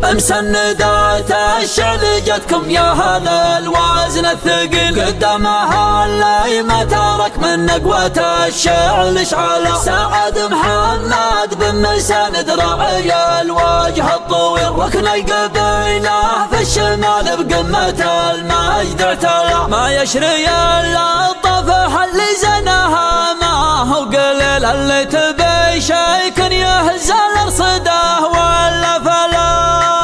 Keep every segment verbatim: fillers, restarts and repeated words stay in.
مسندات الشعر جتكم يا هل الوزن الثقيل، قدامها اللي ما ترك من نقوة الشعر الاشعال. سعد محمد بن مسند راعي الوجه الطويل، ركن القبيلة في الشمال بقمة المجد اعتلى. ما يشري الا الطفح اللي زناها ما هو قليل، اللي تبي شي كان يهز الارصده ولا فلا.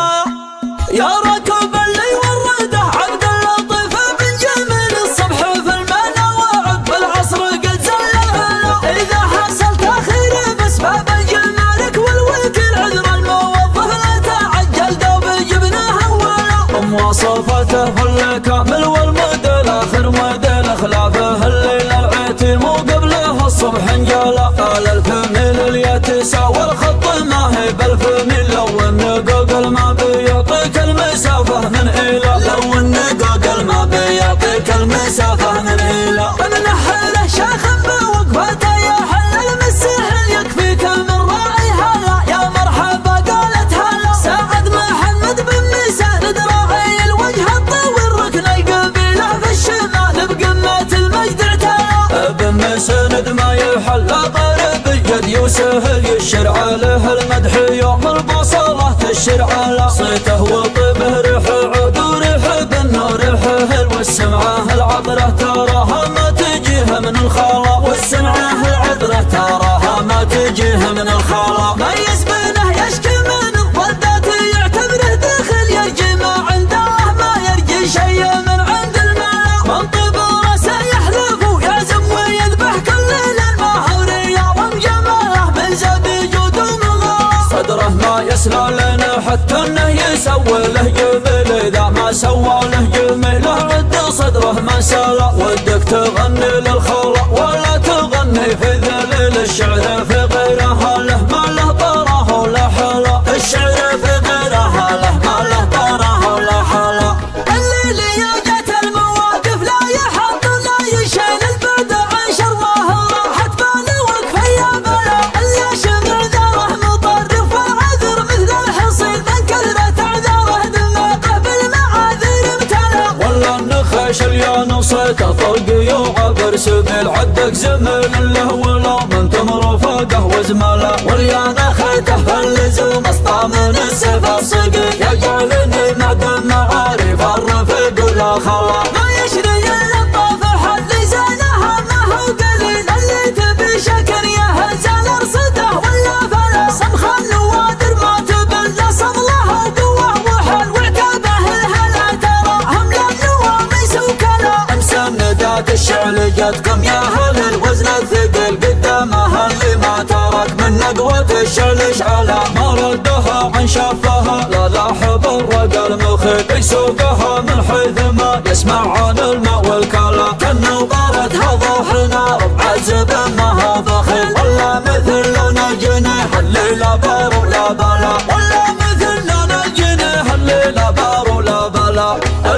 يا ركب اللي ورده عبد اللطيف بن جميل، الصبح في المنى وعد بالعصر قد زل الهلا. اذا حصل تاخير باسباب الجمارك والوكيل، عذر الموظف لا تعجل دوب جبنه ولا. مواصفاته في الكامل والموديل اخر موديل، خلافه الليل العتي مو قبله الصبح انجلى. قال الفميل اليتسع والخط ما هي بالفميل، لو ان جوجل ما بيعطيك المسافة من إلى. لو ان جوجل ما بيعطيك المسافة من إلى. بنحله شيخ بوقفته يا حل المسهل، يكفيك من راعي هلا. يا مرحبا قالت هلا. سعد محمد بن مسند راعي الوجه الطويل، ركن القبيلة في الشمال بقمة المجد اعتلى. بن مسند ما يحل طرب الجد يسهل، يشر عليه المدح يوم البصلة تشر على. صيته وطيبه ريح عود وريح بالنور حهل، والسمعة العطرة تراها ما تجيها من الخلا. والسمعة العطرة تراها ما تجيها من الخلا. ميز بينه يشكي من الضدات يعتبره دخل، يرجي ما عنده ما يرجي شيء من عند الملا. منطب راسه يحلف ويعزم ويذبح كل ليل، ما هو رياض جماله من زاد جود من غلا. صدره ما يسلى لنا حتى انه يسوي له جميل، اذا ما سوى له جميل رد صدره ما سلا. ودك تغني للخلا ولا تغني في ذليل، الشعر في غيرها له ما له طراه ولا حلا. الشعر في غيرها له ما له طراه ولا حلا. الليل يوجد المواقف لا يحط لا يشيل، البدع عشر ما راحت باله وقفه يا بلا. اللي شمع ذره مطرف والعذر مثل الحصيل، من كثرة اعذاره دماغه بالمعاذير امتلى. والله النخش اليوم صيته طلقي وعبر سبيل، عدك زميل له ولا من تمر فوقه وزمله. واليا نخيته في اللزوم اسطى من السيف الصقي، يجعلني معدن معارف الرفيق ولا خلا. ما يشري الا الطافح اللي زانها ما هو قليل، اللي تبي شكر يهز الارصده ولا فلا. صمخ النوادر ما تبل صملها وقوه وحل، وعتابه الهلا تراهم للنواميس وكلا. مسندات الشعر جتكم يا هل الوزن الثقيل، قدامها اللي ما ترك من نقوة الشعر اشعلى. ما ردها عن شافها لا لاحظ الرقى المخيل، يسوقها من حيث ما يسمع عن الماء والكلا. كالنظارتها ضوح نار بعزب ما هو بخيل، ولا مثل لون الجنيح اللي لا بار ولا بلا. ولا مثل لون الجنيح اللي لا بار ولا بلا.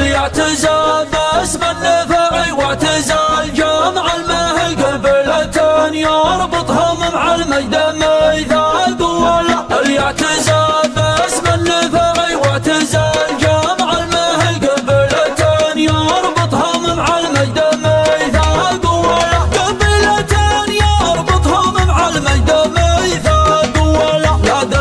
اليعتزى باسم النفعي واعتزال جمع المهل، قبيلتين يربطهم مع المجد ميثاق ولا. اليعتزى باسم النفعي واعتزال جمع المهل، قبيلتين يربطهم مع المجد ميثاق ولا. قبيلتين يربطهم مع المجد ميثاق ولا. نادى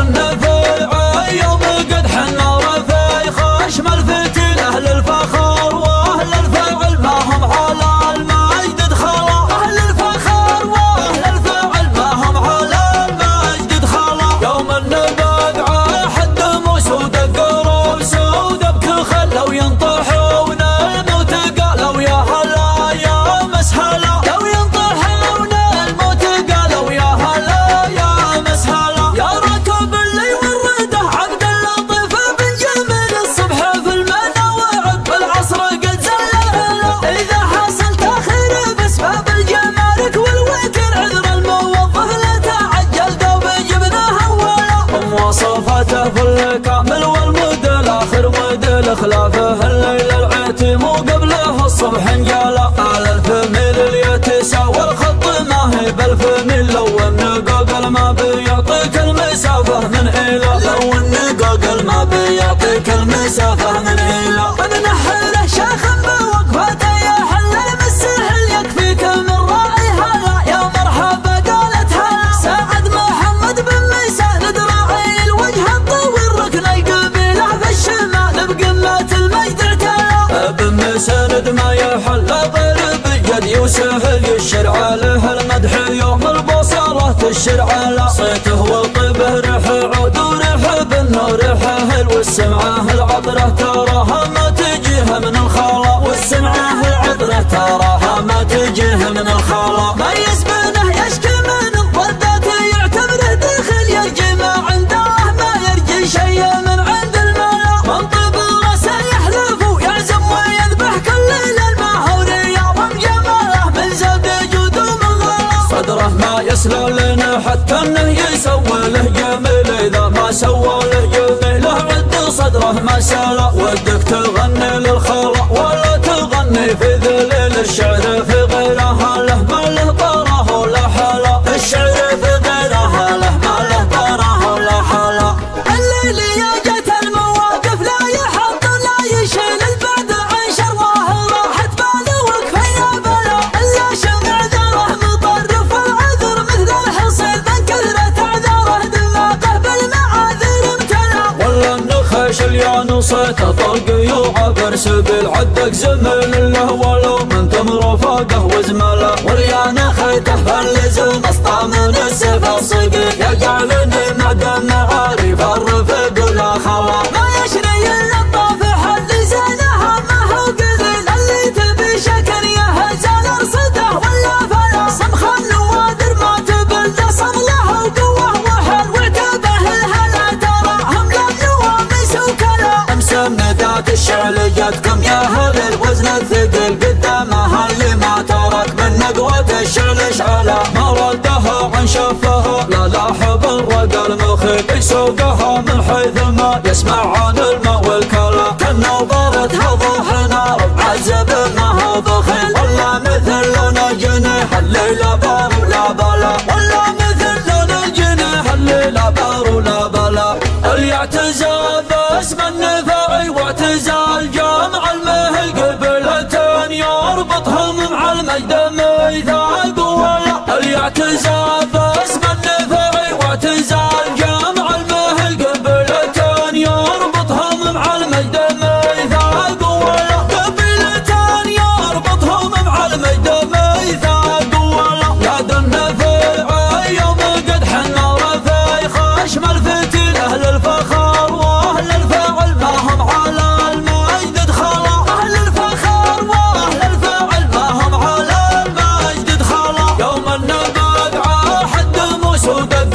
النفعي يوم قدح النار في خشم الفتيل، اهل الفخر واهل الفعل ما هم على المجد دخلا. اهل الفخر واهل الفعل ما هم على المجد دخلا. يوم النبذ حد موس ودق رؤوس ودبك خلوا ينطحون الموت، قالوا يا هلا يا مسهلا. لو ينطحون الموت قالوا يا هلا يا مسهلا. يا ركب اللي ورده عبد اللطيف بن جميل، الصبح في المنى وعد بالعصر قد زل الهلا. اذا حصل تاخير باسباب الجمارك والوكيل، عذر الموظف لا تعجل دوب جبنه ولا. مواصفاته في الكامل والموديل اخر موديل، خلافه الليل العتي مو قبله الصبح انجلى. قال الفميل اليتسع والخط ما هي بالفميل، لو ان جوجل ما بيعطيك المسافة من إلى. لو ان جوجل ما بيعطيك يعطيك المسافة من هلا. ونحله شيخ بوقفته يحل المسهل يكفيك من راعي هلا. يا مرحبا قالت هلا سعد محمد بن ميسان دراعي الوجه الطويل ركن القبيلة في الشمال بقمة المجد اعتلى. بن ميسان ما يحل غير بالجد يسهل يشرع له المدح يوم البصرة الشرع له. صيته وطيبه ريح عود وريح بالنور حهل والسمعه العطرة تراها ما تجيها من الخلا. والسمعه العطرة تراها ما تجيها من الخلا. ما يسبنه يشكي من الضردات يعتبره دخل يرجي ما عند الله ما يرجي شيء من عند الملا. من طيب راسه يحلف ويعزم ويذبح كل ليل ما هو رياض جماله من زود جود ومن غلا. صدره ما يسلى لنا حتى انه يسوي له جميل اذا ما سوى له جميل عد صدره ما سلا. ودك تغني للخلا ولا تغني في ذليل الشعر في غيرها له ما له طراه ولا حلا. الشعر في غيرها له ما له طراه ولا حلا. الليل يا جت المواقف لا يحط لا يشيل البعد عن شرواه راحت باله وقفه يا بلا. الا شمع ذره مطرف العذر مثل الحصيل من كثرة اعذاره دماغه بالمعاذير امتلا. والله النخش اليان صيته طلق يعبر سبيل عدك زميل له ولو من تمر فوقه وزمله. واليان خيته فاللزوم اسطى من السيف الصقيل يجعلني معدن معارف الرفق ولا خلا. ما يشري الا الطافح اللي زينها ما هو قليل. اللي تبي شكر يهزل ارصده ولا فلا. صمخ النوادر ما تبلده صمله وقوه وحل وعتبه الهلا تراهم للنواميس وكلا. امسى ندات الشعل جاتكم يا اهل الوزن الثقيل قدامها اللي ما ترك من نقوة الشعل اشعلا. ما ردها عن شفها لا لاحظ الرقى المخيل يسوقها من حيث ما يسمع عن الماء والكلا. كالنظرتها ضوح نار عزب ما هو بخيل. ولا مثل لون الجنيح اللي لا بار ولا بلا. ولا مثل لون الجنيح اللي لا بار ولا بلا. اليعتزى باسم النفاعي واعتزال جامع المهل قبلتين يربطهم مع المجد ميثاق ولا. اليعتزى باسم النفاعي واعتزال جامع المهل قبلتين يربطهم مع المجد ميثاق ولا. قبلتين يربطهم مع المجد ميثاق ولا. يا ذا النفاعي يوم قدح النار في خشم الفتيل اهل الفخر واهل الفعل ما هم على المجد دخلا. اهل الفخر واهل الفعل ما هم على المجد دخلا. يوم النبات عاحد موس ودق